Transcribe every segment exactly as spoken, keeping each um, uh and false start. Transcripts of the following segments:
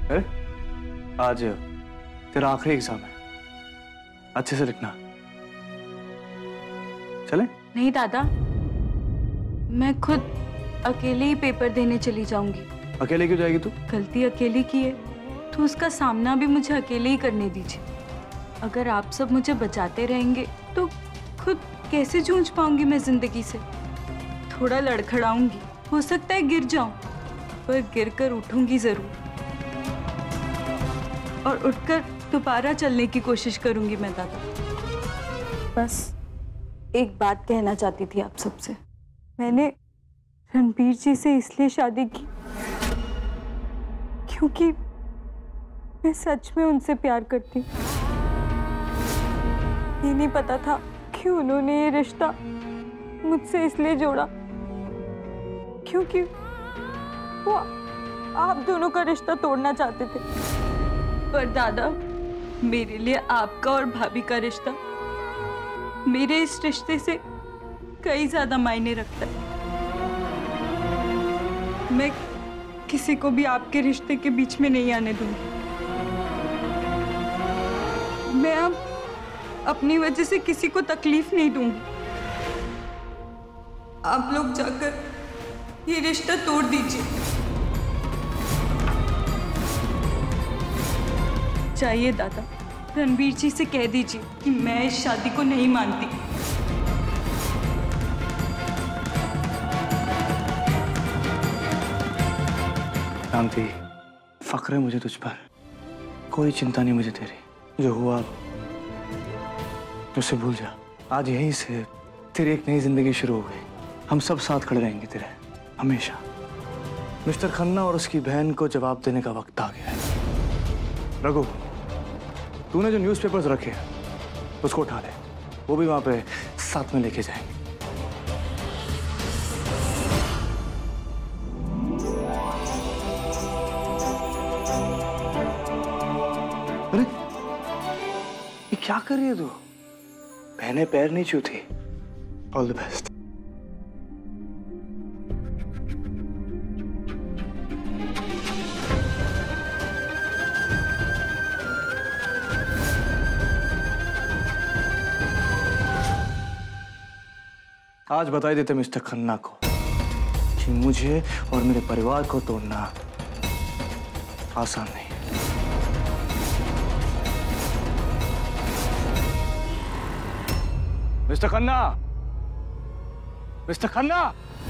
अरे आज तेरा आखिरी एग्जाम है, अच्छे से लिखना। चले? नहीं दादा, मैं खुद अकेले ही पेपर देने चली जाऊंगी। अकेले क्यों जाएगी तू? गलती अकेले की है तो उसका सामना भी मुझे अकेले ही करने दीजिए। अगर आप सब मुझे बचाते रहेंगे तो खुद कैसे जूझ पाऊंगी मैं जिंदगी से। थोड़ा लड़खड़ाऊंगी, हो सकता है गिर जाऊं, पर गिर कर उठूंगी जरूर और उठकर दोबारा चलने की कोशिश करूंगी मैं दादा। बस एक बात कहना चाहती थी आप सबसे। मैंने रणबीर जी से इसलिए शादी की क्योंकि मैं सच में उनसे प्यार करती। ये नहीं पता था कि उन्होंने ये रिश्ता मुझसे इसलिए जोड़ा क्योंकि वो आप दोनों का रिश्ता तोड़ना चाहते थे। पर दादा, मेरे लिए आपका और भाभी का रिश्ता मेरे इस रिश्ते से कई ज्यादा मायने रखता है। मैं किसी को भी आपके रिश्ते के बीच में नहीं आने दूंगी। मैं अब अपनी वजह से किसी को तकलीफ नहीं दूंगी। आप लोग जाकर ये रिश्ता तोड़ दीजिए। चाहिए दादा, रणबीर जी से कह दीजिए कि मैं इस शादी को नहीं मानती। शांति, फक्र है मुझे तुझ पर, कोई चिंता नहीं मुझे तेरी। जो हुआ उसे भूल जा। आज यहीं से तेरी एक नई जिंदगी शुरू हो गई। हम सब साथ खड़े रहेंगे तेरे, हमेशा। मिस्टर खन्ना और उसकी बहन को जवाब देने का वक्त आ गया है। रघु, तूने जो न्यूज़पेपर्स रखे हैं उसको उठा ले, वो भी वहां पे साथ में लेके जाएंगे। अरे ये क्या कर रही है तू? बहने पैर नहीं छूती। All the best. आज बता ही देते मिस्टर खन्ना को कि मुझे और मेरे परिवार को तोड़ना आसान नहीं है। मिस्टर खन्ना, मिस्टर खन्ना,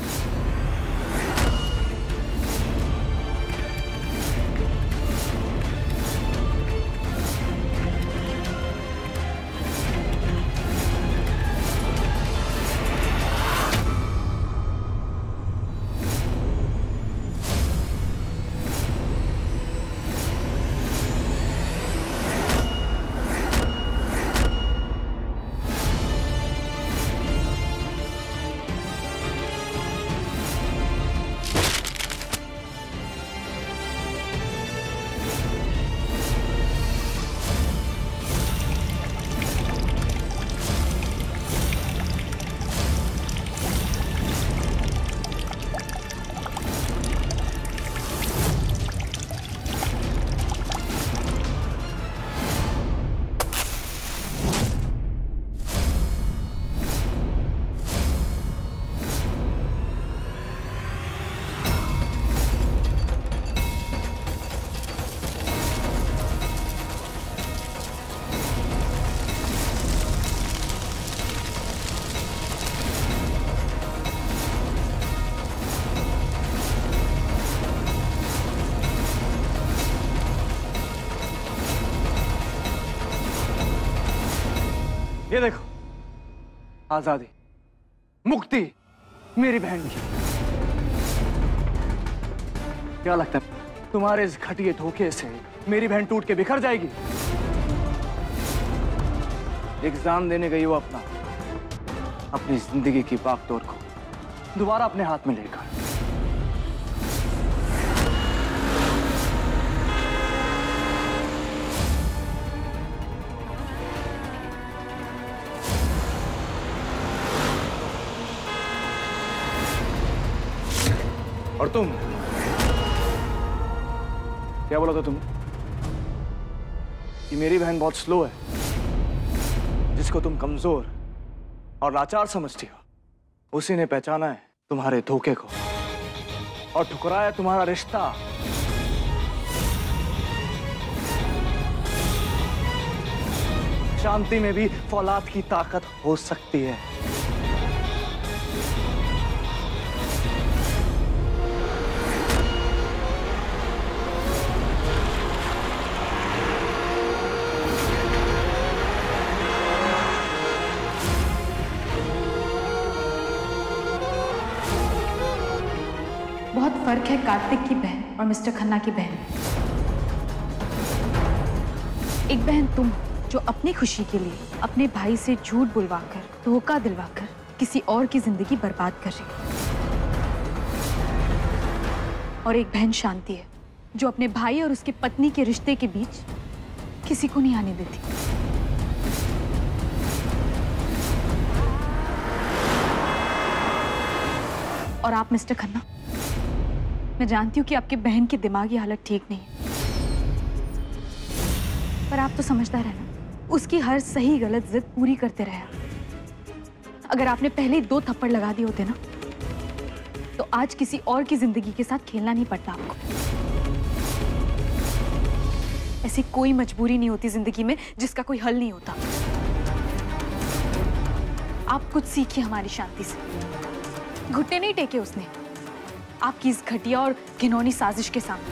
ये देखो, आजादी, मुक्ति मेरी बहन की। क्या लगता है तुम्हारे इस घटिया धोखे से मेरी बहन टूट के बिखर जाएगी? एग्जाम देने गई वो अपना अपनी जिंदगी की बागडोर को दोबारा अपने हाथ में लेकर। और तुम क्या बोला था तुमने? कि मेरी बहन बहुत स्लो है, जिसको तुम कमजोर और लाचार समझती हो, उसी ने पहचाना है तुम्हारे धोखे को और ठुकराया तुम्हारा रिश्ता। शांति में भी फौलाद की ताकत हो सकती है। बहुत फर्क है कार्तिक की बहन और मिस्टर खन्ना की बहन। एक बहन तुम जो अपनी खुशी के लिए अपने भाई से झूठ बुलवाकर, धोखा दिलवाकर किसी और की जिंदगी बर्बाद कर रही, और एक बहन शांति है जो अपने भाई और उसकी पत्नी के रिश्ते के बीच किसी को नहीं आने देती। और आप मिस्टर खन्ना, मैं जानती हूँ कि आपकी बहन की दिमागी हालत ठीक नहीं है, पर आप तो समझदार है ना, उसकी हर सही गलत जिद पूरी करते रहे। अगर आपने पहले ही दो थप्पड़ लगा दिए होते ना, तो आज किसी और की जिंदगी के साथ खेलना नहीं पड़ता आपको। ऐसी कोई मजबूरी नहीं होती जिंदगी में जिसका कोई हल नहीं होता। आप कुछ सीखिए हमारी शांति से। घुटने नहीं टेके उसने आपकी इस घटिया और घिनौनी साजिश के सामने।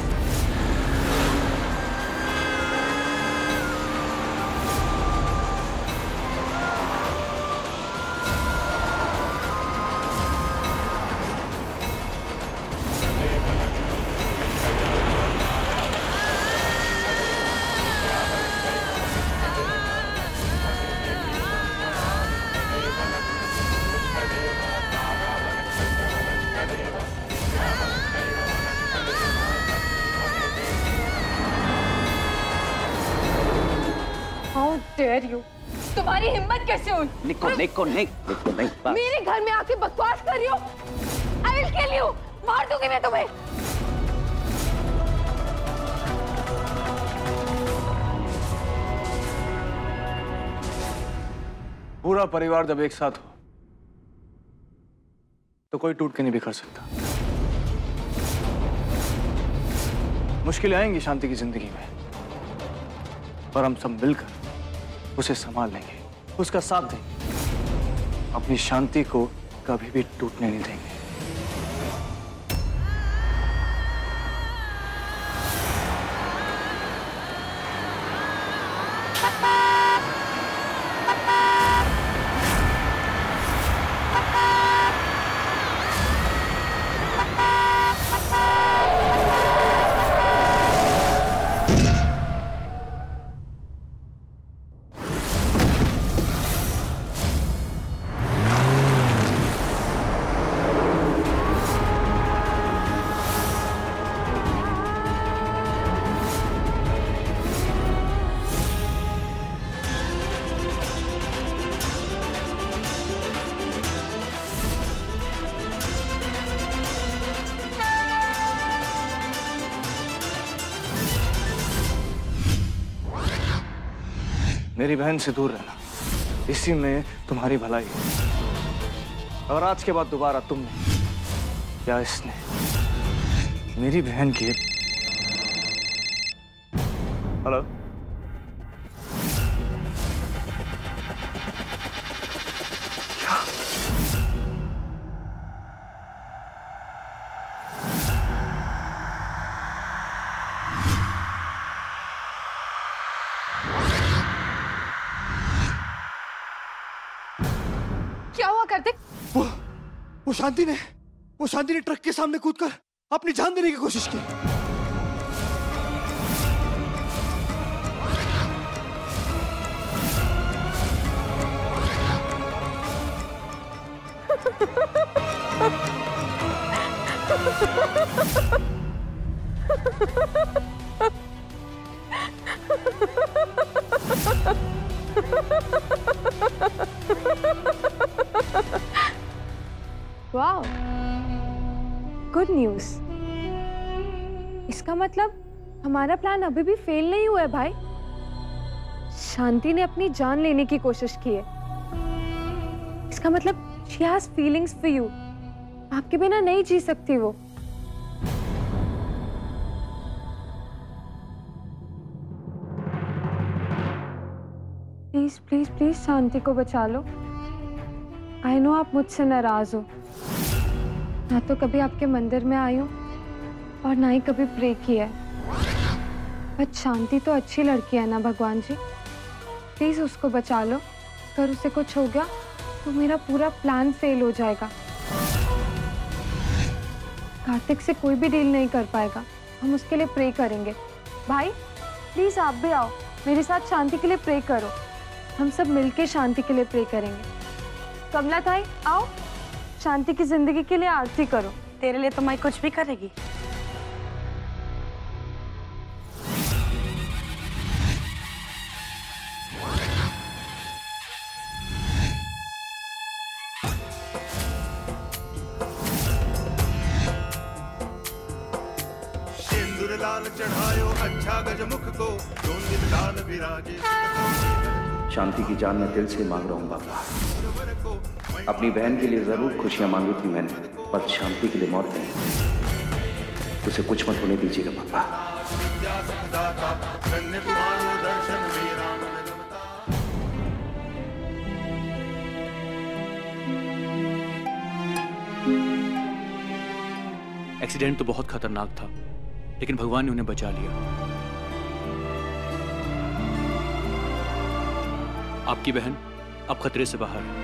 Dare you? तुम्हारी हिम्मत कैसे हुई? निको, निको, निक, निको, नहीं, बस। मेरे घर में आके बकवास कर रही हो? I will kill you! मार दूंगी मैं तुम्हें। पूरा परिवार जब एक साथ हो तो कोई टूट के नहीं बिखर सकता। मुश्किलें आएंगी शांति की जिंदगी में, पर हम सब मिलकर उसे संभाल लेंगे, उसका साथ देंगे, अपनी शांति को कभी भी टूटने नहीं देंगे। मेरी बहन से दूर रहना, इसी में तुम्हारी भलाई है। और आज के बाद दोबारा तुमने या इसने मेरी बहन की हेलो क्या हुआ कार्तिक? वो वो शांति ने वो शांति ने ट्रक के सामने कूदकर अपनी जान देने की कोशिश की। वाह, गुड न्यूज़। इसका मतलब हमारा प्लान अभी भी फेल नहीं हुआ है भाई। शांति ने अपनी जान लेने की कोशिश की है। इसका मतलब she has feelings for you। आपके बिना नहीं जी सकती वो। प्लीज प्लीज प्लीज शांति को बचा लो। आई नो आप मुझसे नाराज हो। ना तो कभी आपके मंदिर में आई हूँ और ना ही कभी प्रे किया है। बट शांति तो अच्छी लड़की है ना भगवान जी, प्लीज उसको बचा लो। अगर उसे कुछ हो गया तो मेरा पूरा प्लान फेल हो जाएगा। कार्तिक से कोई भी डील नहीं कर पाएगा। हम उसके लिए प्रे करेंगे। भाई प्लीज आप भी आओ, मेरे साथ शांति के लिए प्रे करो। हम सब मिलके शांति के लिए प्रे करेंगे। कमला ताई आओ, शांति की जिंदगी के लिए आरती करो। तेरे लिए तो मैं कुछ भी करेगी। सिंदूर लाल चढ़ायो अच्छा गजमुख को, लाल विराजे। शांति की जान मैं दिल से मांग रहा हूँ बाबा। अपनी बहन के लिए जरूर खुशियां मांगी थी मैंने, पर शांति के लिए मौत नहीं। उसे कुछ मत होने दीजिएगा बाबा। एक्सीडेंट तो बहुत खतरनाक था, लेकिन भगवान ने उन्हें बचा लिया। आपकी बहन अब खतरे से बाहर है।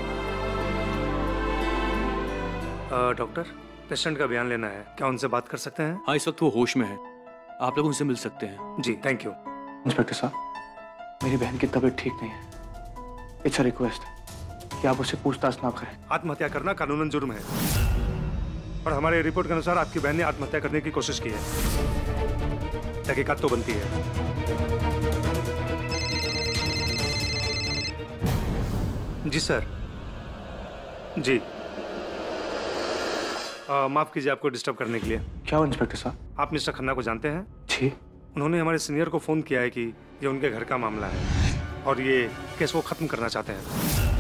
डॉक्टर, पेशेंट का बयान लेना है, क्या उनसे बात कर सकते हैं? हाँ, इस वक्त वो होश में है, आप लोग उनसे मिल सकते हैं। जी थैंक यू। इंस्पेक्टर साहब, मेरी बहन की तबीयत ठीक नहीं है। इट्स अ रिक्वेस्ट कि आप उससे पूछताछ ना करें। आत्महत्या करना कानूनन जुर्म है और हमारे रिपोर्ट के अनुसार आपकी बहन ने आत्महत्या करने की कोशिश की है। तहकीकात तो बनती है। जी सर। जी आ, माफ कीजिए आपको डिस्टर्ब करने के लिए। क्या हो इंस्पेक्टर साहब? आप मिस्टर खन्ना को जानते हैं? जी। उन्होंने हमारे सीनियर को फोन किया है कि ये उनके घर का मामला है और ये केस को खत्म करना चाहते हैं।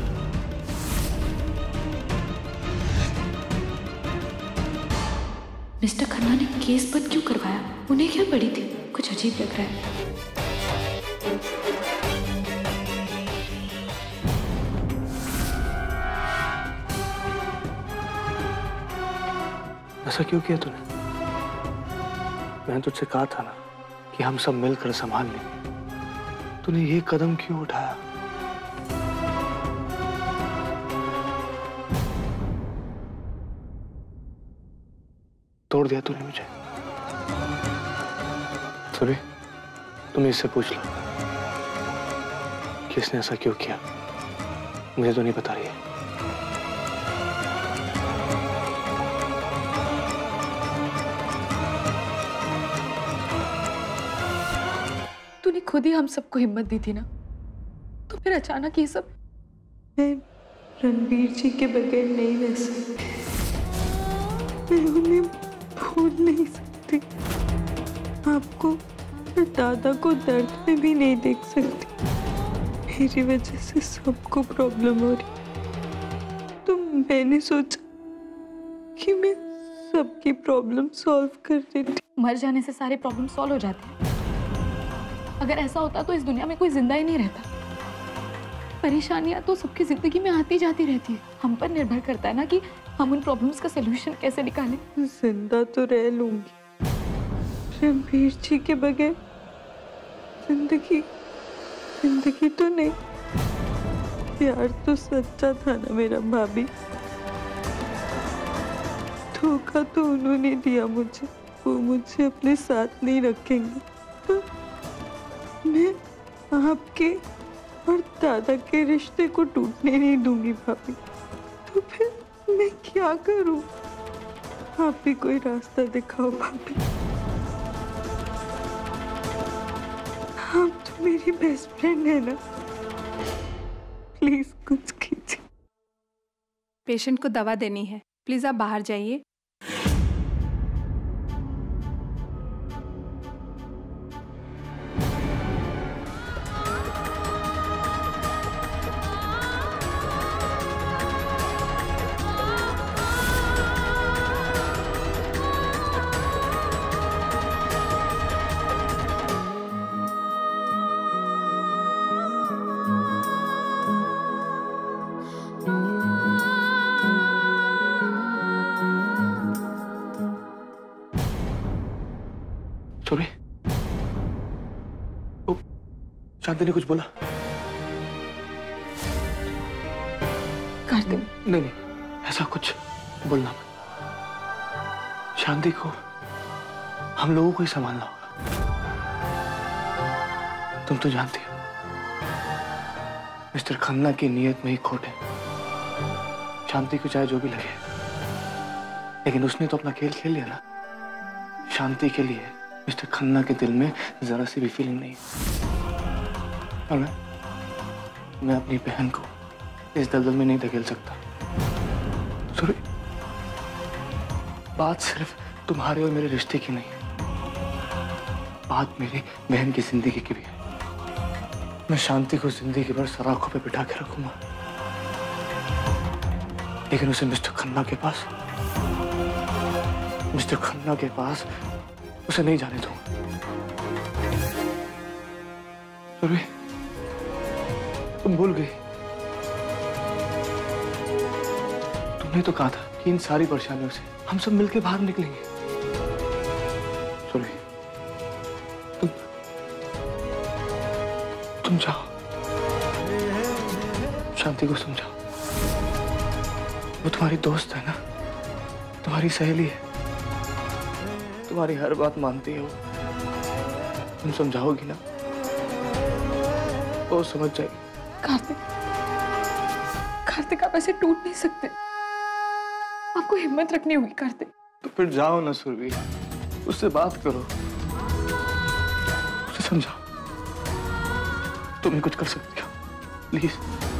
मिस्टर खन्ना ने केस बंद क्यों करवाया? उन्हें क्या पड़ी थी? कुछ अजीब लग रहा है। ऐसा क्यों किया तूने? मैंने तुझसे कहा था ना कि हम सब मिलकर संभाल लें। तूने ये कदम क्यों उठाया? तोड़ दिया तूने मुझे। सुबह तुम इससे पूछ लो कि इसने ऐसा क्यों किया। मुझे तो नहीं पता रही है। तूने खुद ही हम सबको हिम्मत दी थी ना, तो फिर अचानक ये सब। मैं रणवीर जी के बगैर नहीं रह सकती। मैं उन्हें भूल नहीं सकती। आपको और दादा को दर्द में भी नहीं देख सकती। मेरी वजह से सबको प्रॉब्लम हो रही। तो मैंने सोचा कि मैं सबकी प्रॉब्लम सॉल्व कर देती। मर जाने से सारे प्रॉब्लम सॉल्व हो जाते हैं। अगर ऐसा होता तो इस दुनिया में कोई जिंदा ही नहीं रहता। परेशानियां तो सबकी जिंदगी में आती जाती रहती है। हम पर निर्भर करता है ना कि हम उन प्रॉब्लम्स का सलूशन कैसे निकालें। जिंदा तो रह लूंगी, रणवीर जी के बगैर जिंदगी जिंदगी तो नहीं। प्यार तो सच्चा था ना मेरा भाभी। धोखा तो उन्होंने दिया मुझे। वो मुझे अपने साथ नहीं रखेंगे तो मैं आपके और दादा के रिश्ते को टूटने नहीं दूंगी भाभी। तो फिर मैं क्या करूं? आप भी कोई रास्ता दिखाओ भाभी। आप तो मेरी बेस्ट फ्रेंड है ना, प्लीज कुछ कीजिए। पेशेंट को दवा देनी है, प्लीज आप बाहर जाइए। सुरभि, ओ, शांति ने कुछ बोला? कार्तिक, नहीं नहीं, ऐसा कुछ बोलना मत। शांति को हम लोगों को ही संभालना होगा। तुम तो जानती हो मिस्टर खन्ना की नीयत में ही खोट है। शांति को चाहे जो भी लगे, लेकिन उसने तो अपना खेल खेल लिया ना। शांति के लिए मिस्टर खन्ना के दिल में जरा सी भी फीलिंग नहीं है। और मैं मैं अपनी बहन को इस दलदल में नहीं धकेल सकता। सुरभि, बात सिर्फ तुम्हारे और मेरे रिश्ते की नहीं है, बात मेरी बहन की जिंदगी की भी है। मैं शांति को जिंदगी भर सराखों पे बिठा के रखूंगा, लेकिन उसे मिस्टर खन्ना के पास मिस्टर खन्ना के पास उसे नहीं जाने दूंगा। सुरभि, तुम भूल गई, तुमने तो कहा था कि इन सारी परेशानियों से हम सब मिलकर बाहर निकलेंगे। सुरभि, तुम तुम जाओ, शांति को समझाओ। वो तुम्हारी दोस्त है ना, तुम्हारी सहेली है, तुम्हारी हर बात मानती है वो। तुम समझाओगी ना, वो समझ जाएगी। कार्तिक, कार्तिक आप ऐसे टूट नहीं सकते। आपको हिम्मत रखनी होगी कार्तिक। तो फिर जाओ ना सुरभि, उससे बात करो, उसे समझाओ। तुम ही कुछ कर सकती हो, प्लीज।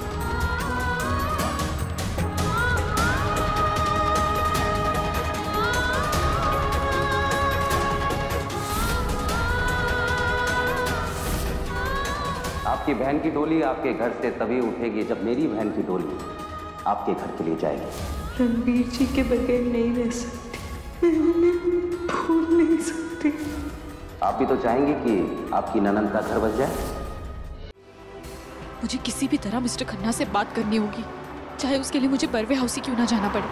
आपकी बहन की डोली आपके घर से तभी उठेगी जब मेरी बहन की डोली आपके घर के लिए जाएगी। रणबीर जी के बगैर नहीं रह सकती, भूल नहीं सकती। आप भी तो चाहेंगे कि आपकी ननद का घर बस जाए। मुझे किसी भी तरह मिस्टर खन्ना से बात करनी होगी, चाहे उसके लिए मुझे बर्वे हाउस ही क्यों ना जाना पड़े।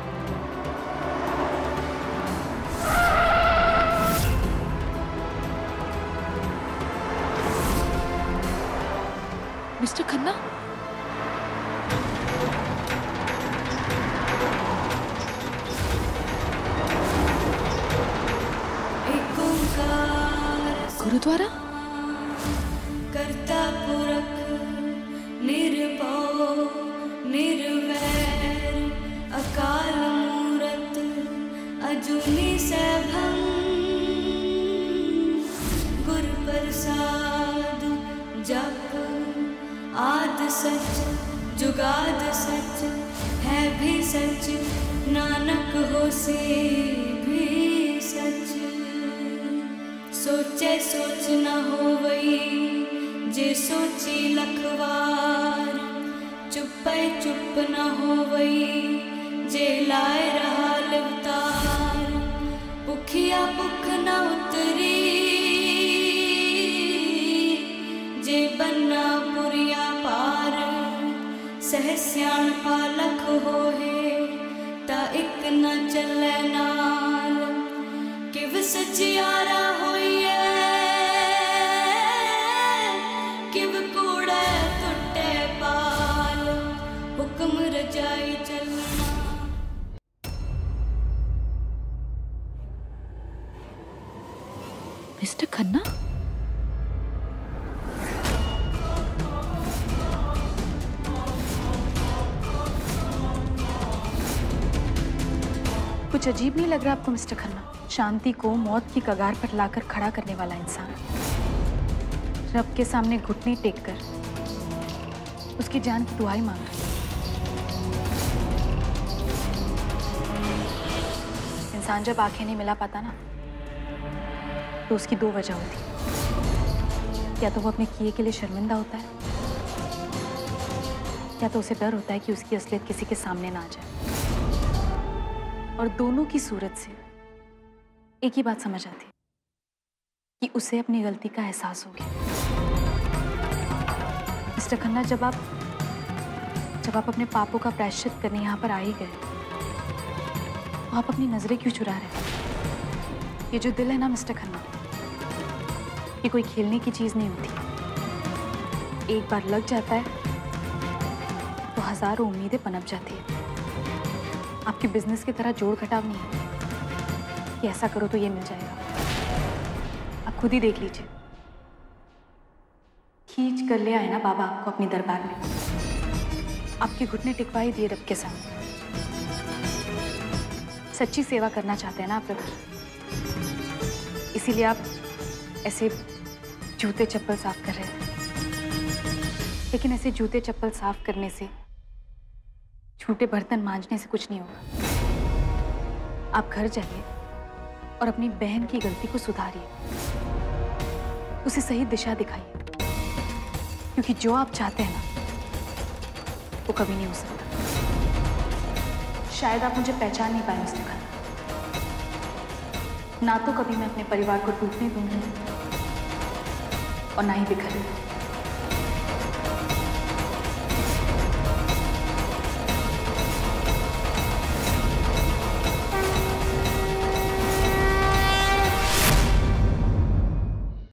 मिस्टर खन्ना, गुरुद्वारा। करता पुरख निर्भव निर्वैर अकाल मूरत अजूनी सैभं गुरु प्रसाद जप आद सच जुगाद सच है भी सच नानक होसे भी सच। सोचे सोच न होवई जे सोची लखवार चुपै चुप न होवई जे लाए रहा लिवतार। भुखिया भुख न उतरी जे बन्ना पुरिया पार। सहस्याण पालक होए ता एक न चले नाल किव सचियारा होइए किव कूड़े टुटे पाल हुक्म रजाई चलना। मिस्टर खन्ना, कुछ अजीब नहीं लग रहा आपको मिस्टर खन्ना? शांति को मौत की कगार पर लाकर खड़ा करने वाला इंसान, रब के सामने घुटने टेक कर उसकी जान की दुआई मांग रहा है। इंसान जब आंखें नहीं मिला पाता ना, तो उसकी दो वजह होती। या तो वो अपने किए के लिए शर्मिंदा होता है, या तो उसे डर होता है कि उसकी असलियत किसी के सामने ना आ जाए। और दोनों की सूरत से एक ही बात समझ आती कि उसे अपनी गलती का एहसास हो गया। मिस्टर खन्ना, जब आप जब आप अपने पापों का प्रायश्चित करने यहाँ पर आ ही गए, तो आप अपनी नजरें क्यों चुरा रहे हैं? ये जो दिल है ना मिस्टर खन्ना, ये कोई खेलने की चीज नहीं होती। एक बार लग जाता है तो हजारों उम्मीदें पनप जाती है। आपकी बिजनेस की तरह जोड़ घटाव नहीं है कि ऐसा करो तो ये मिल जाएगा। आप खुद ही देख लीजिए, खींच कर ले आए ना बाबा आपको अपने दरबार में। आपके घुटने टिकवा ही दिए रब के सामने। सच्ची सेवा करना चाहते हैं ना आप रब की, इसीलिए आप ऐसे जूते चप्पल साफ कर रहे थे। लेकिन ऐसे जूते चप्पल साफ करने से, झूठे बर्तन मांजने से कुछ नहीं होगा। आप घर जाइए और अपनी बहन की गलती को सुधारिए, उसे सही दिशा दिखाइए, क्योंकि जो आप चाहते हैं ना वो कभी नहीं हो सकता। शायद आप मुझे पहचान नहीं पाए मिस्टर खन्ना। ना तो कभी मैं अपने परिवार को टूटने दूंगी और ना ही बिखरने।